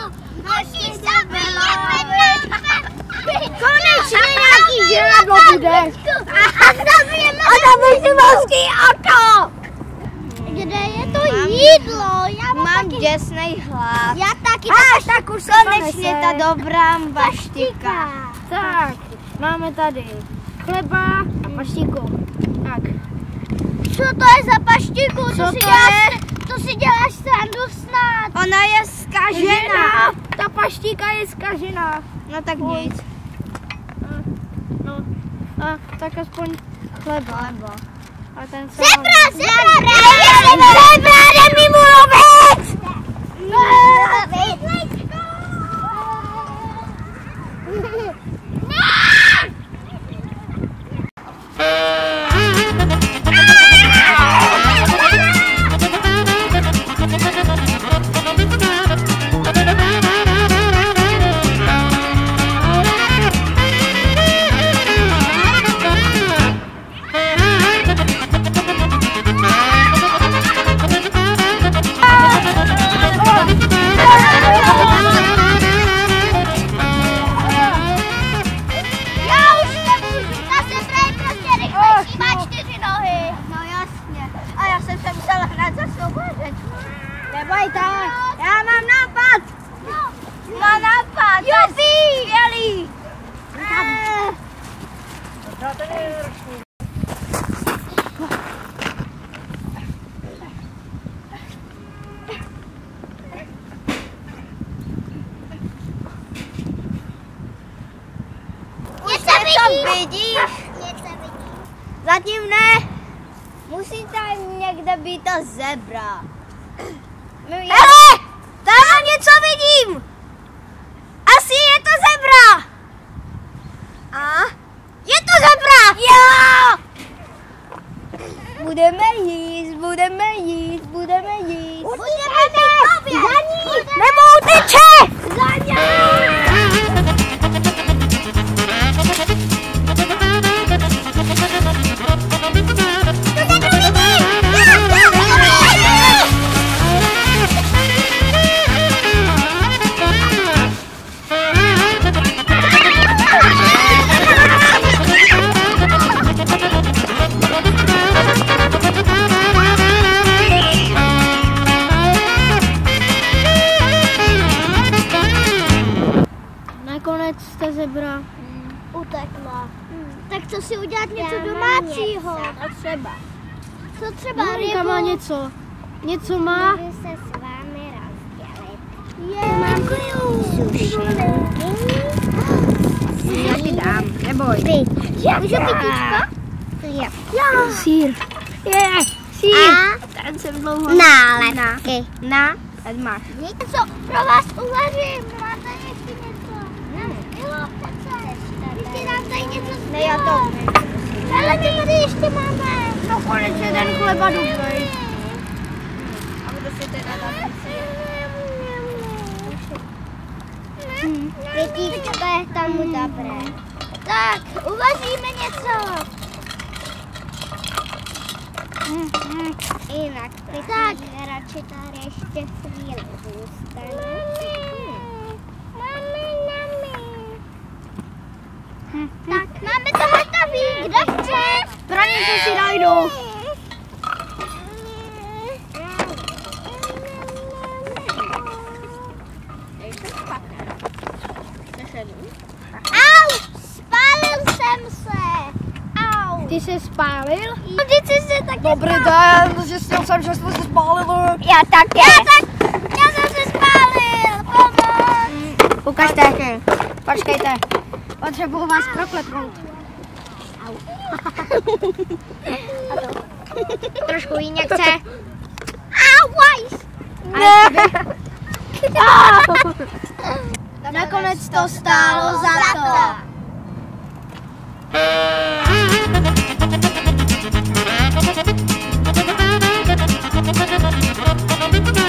Musíš zabít. Konečně nějaký žrádlo bude. A zabijeme. A dáme si mozky auto. Kde je to jídlo? Já Mám děsnej hlad. Já taky. Tak už konečně ta dobrá paštika. Tak, máme tady chleba a paštiku. Tak. Co to je za paštiku? Co to je? To si děláš srandu snad. Ona je zkažená. Ta paštika je zkažená. No tak nic. No, tak aspoň chleba. A ten Zebra! Jde mi mu lovec! Nebojte, já mám nápad. Mám nápad. Jupi, skvělý. Něco vidíš? Něco vidíš. Zatím ne. Musí tam někde být ta zebra. Hele, tam něco vidím. Asi je to zebra. A? Je to zebra. Jo. Budeme jíst. Budeme mít Za ní. Nebo uteče. Za ní. Nakonec ta zebra utekla. Tak co si udělat něco domácího? A třeba. Co třeba Monika má něco. Něco má. Můžu se s vámi rozdělit. Sušenky. Já ti dám, neboj. Můžu pitíčko? Jo. Sýr. Sýr. A ten jsem dlouho. nálepky. Tady máš. Něco pro vás uvařím. Máte ještě něco? Jo, přece. Vy si nám tady něco Ne, já to. Ale my tady ještě máme. No konečně ten chleba dobrý. A budu si teda dát. Pitíčko je tam dobré. Tak, uvaříme něco. Jinak tak radši tady ještě chvíli zůstane. Tak, máme to hotový. Kdo chce? Pro něco si najdu. Au, spálil jsem se. Au. Ty se spálil? Vždyť jsi se taky Dobrý spálil. den, zjistil jsem, že jsme se spálili. Já také. Já jsem se spálil. Pomoc. Ukažte. Počkejte. Potřebuji vás proklepnout. Trošku injekce. Au, Ne. Nakonec to stálo za to. Thank you.